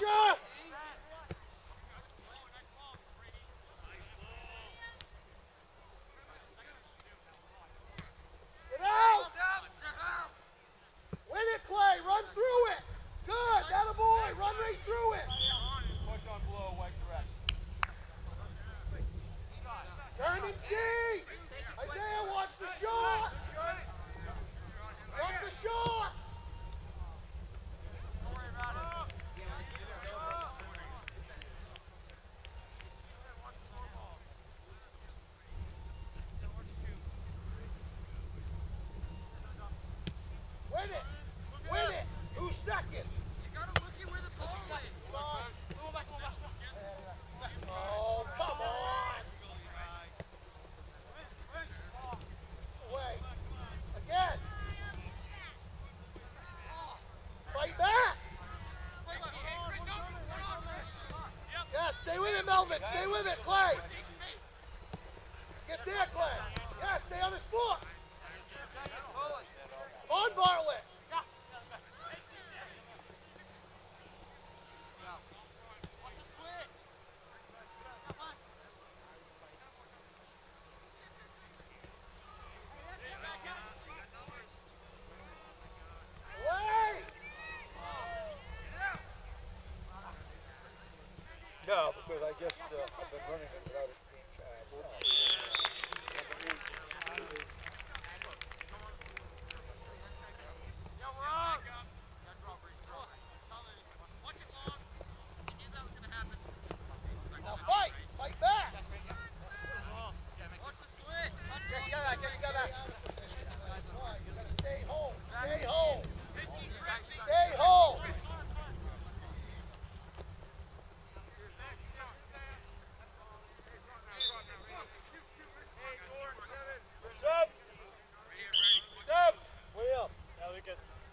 pressure! Get out! Win it, Clay! Run through it! Good! That a boy! Run right through it! Push on blow, white direct. Turn and see! Isaiah, watch the shot! Watch the shot! Don't worry about it. Win it! Win it! Who's second? You gotta look at where the ball is. Oh, come on! Away. Again! Fight back! Yeah, stay with it, Melvin. Stay with it, Clay. Get there, Clay. Yeah, stay on his foot. On, Bartlett. Play! No, because I just I've been running it without it being charged. Now fight! Fight back! Get back. You gotta stay home. Stay home. Stay home. Sept! Sept! Way up. Now Lucas.